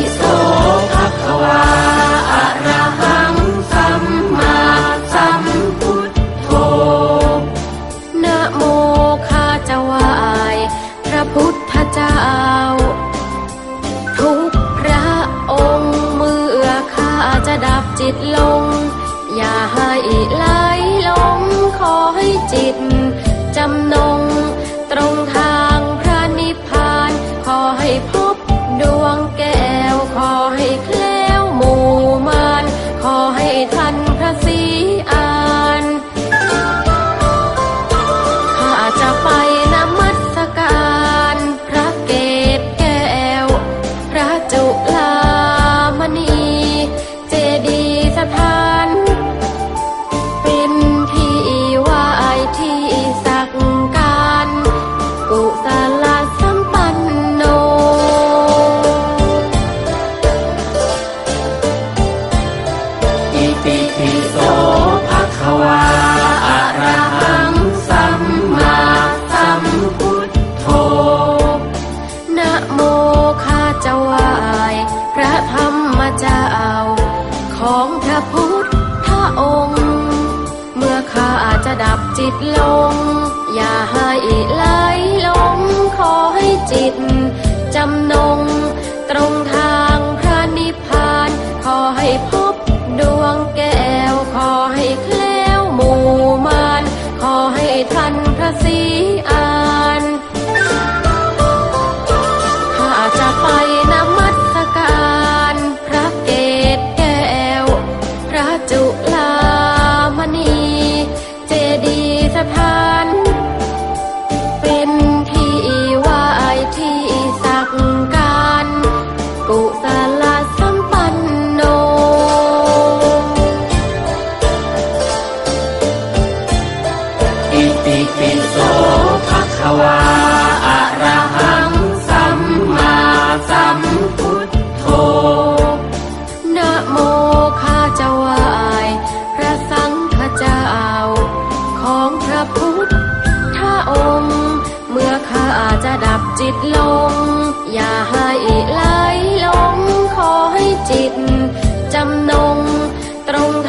โสภะคะวาอะระหังสัมมาสัมพุทโธนะโมข้าจะไหว้พระพุทธเจ้าทุกพระองค์เมื่อข้าจะดับจิตลงอย่าให้ไหลลงขอให้จิตจำนงตรงทางพระนิพพานขอให้พบดวงแก้วขอให้แคล้วหมู่มารขอให้ทันพระศรีอานข้าจะไปนมัสการพระเกศแก้วพระจุฬามณีเจดีย์สถานเป็นที่ไหว้ที่สักการกุศลสัมปันโนอิติปิโสภะคะวาอะระหังสัมมาสัมพุทโธนะโมข้าจะไหว้พระธรรมเจ้าของพระพุทธองค์เมื่อข้าจะดับจิตลงอย่าให้ไหลลงขอให้จิตจำนงตรงทางพระนิพพานขอให้พบดวงแก้วขอให้แคล้วหมู่มารขอให้ทันพระศรีอานข้าจะไปนมัสการพระเกศแก้วพระจุฬามณีเจดีย์สถานเป็นที่ไหว้ที่สักการกุศลสัมปันโนอิติปิโสภะคะวาอะระหังสัมมาสัมพุทโธนะโมข้าจะไหว้พระสังฆเจ้าของพระพุทธองค์เมื่อข้าจะดับจิตลงอย่าให้ไหลลงขอให้จิตจำนงตรง